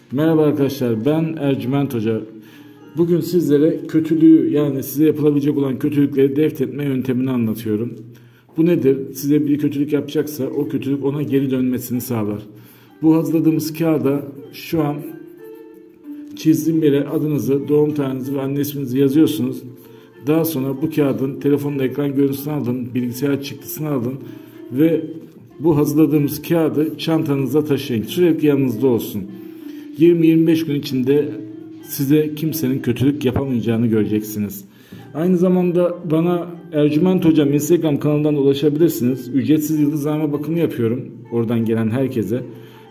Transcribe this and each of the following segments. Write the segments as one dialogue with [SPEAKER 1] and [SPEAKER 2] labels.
[SPEAKER 1] Merhaba arkadaşlar, ben Ercüment Hoca. Bugün sizlere kötülüğü, yani size yapılabilecek olan kötülükleri defnetme yöntemini anlatıyorum. Bu nedir? Size bir kötülük yapacaksa o kötülük ona geri dönmesini sağlar. Bu hazırladığımız kağıda şu an çizdiğim yere adınızı, doğum tarihinizi ve anne isminizi yazıyorsunuz. Daha sonra bu kağıdın telefonun ekran görüntüsünü alın, bilgisayar çıktısını alın ve bu hazırladığımız kağıdı çantanızda taşıyın. Sürekli yanınızda olsun. 20-25 gün içinde size kimsenin kötülük yapamayacağını göreceksiniz. Aynı zamanda bana Ercüment Hocam Instagram kanalından ulaşabilirsiniz. Ücretsiz yıldızlarma bakımı yapıyorum. Oradan gelen herkese.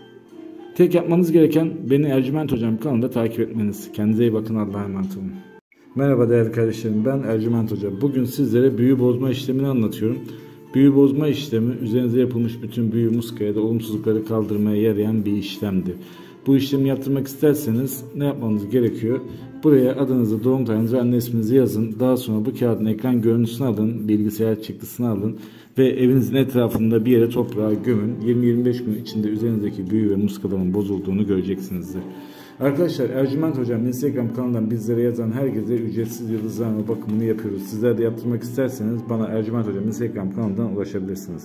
[SPEAKER 1] Tek yapmanız gereken beni Ercüment Hocam kanalında takip etmeniz. Kendinize iyi bakın. Allah'a emanet olun. Merhaba değerli kardeşlerim. Ben Ercüment Hocam. Bugün sizlere büyü bozma işlemini anlatıyorum. Büyü bozma işlemi üzerinize yapılmış bütün büyü, muska ya da olumsuzlukları kaldırmaya yarayan bir işlemdir. Bu işlemi yaptırmak isterseniz ne yapmanız gerekiyor? Buraya adınızı, doğum tarihinizi ve anne isminizi yazın. Daha sonra bu kağıdın ekran görüntüsünü alın, bilgisayar çıktısını alın ve evinizin etrafında bir yere toprağa gömün. 20-25 gün içinde üzerinizdeki büyü ve muskaların bozulduğunu göreceksinizdir. Arkadaşlar, Ercüment Hocam Instagram kanalından bizlere yazan herkese ücretsiz yıldızlarma bakımını yapıyoruz. Sizler de yaptırmak isterseniz bana Ercüment Hocam Instagram kanalından ulaşabilirsiniz.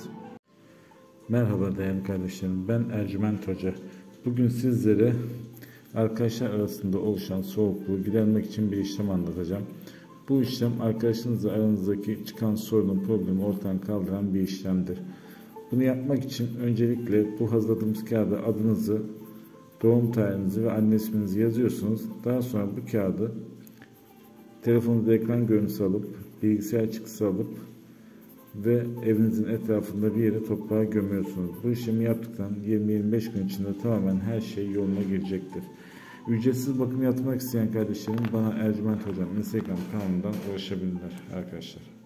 [SPEAKER 1] Merhaba değerli kardeşlerim, ben Ercüment Hoca. Bugün sizlere arkadaşlar arasında oluşan soğukluğu gidermek için bir işlem anlatacağım. Bu işlem arkadaşınızla aranızdaki çıkan sorunun, problemi ortadan kaldıran bir işlemdir. Bunu yapmak için öncelikle bu hazırladığımız kağıda adınızı, doğum tarihinizi ve anne isminizi yazıyorsunuz. Daha sonra bu kağıdı telefonunuzda ekran görüntüsü alıp, bilgisayar çıktısı alıp ve evinizin etrafında bir yere toprağa gömüyorsunuz. Bu işlemi yaptıktan 20-25 gün içinde tamamen her şey yoluna girecektir. Ücretsiz bakım yapmak isteyen kardeşlerim bana Ercüment Hocam Instagram kanalından ulaşabilirler arkadaşlar.